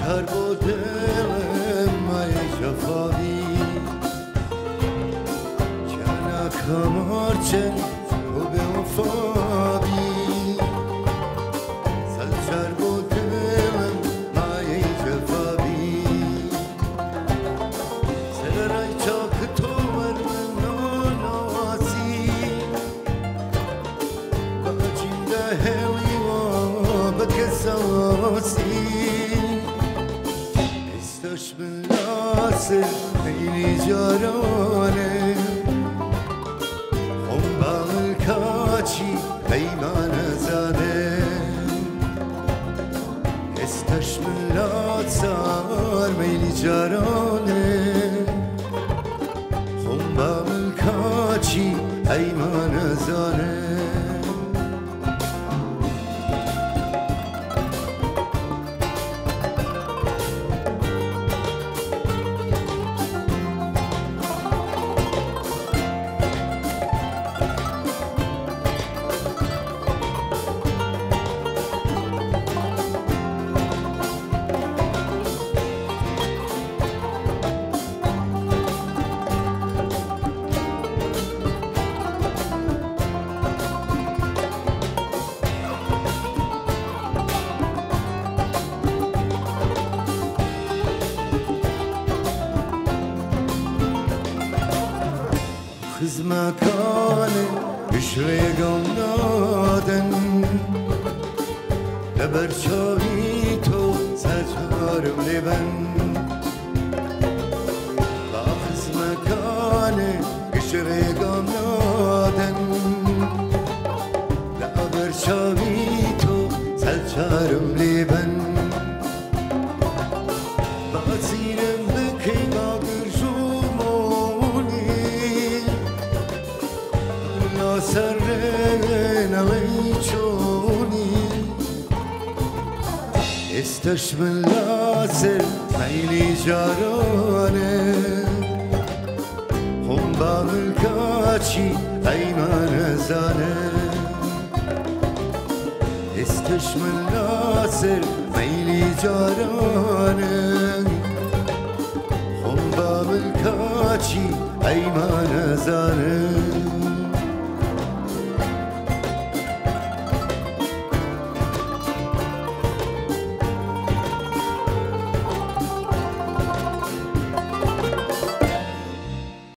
چرب و دلم مای جفاوی کنه کمارچن و به وفابی سل چرب و دلم مای جفاوی سرای چاک تو ورمن ناناسی باجیم ده هلی و بکساسی استش بالناصر خیلی جارانه هم باغ کاچی پیمان زاده استش بالناصر خیلی جارانه هم باغ کاچی پیمان زاده خزمکانه اشرقم نادن لبرچاوی تو سرچارم لبن با خزمکانه اشرقم نادن لبرچاوی تو سرچارم لبن با سینم بکی باگر سرنا ويجوني استش من لاسر خيلي جارانه هم باغ الكاشي ايمان زانه استش من لاسر خيلي جارانه هم باغ الكاشي ايمان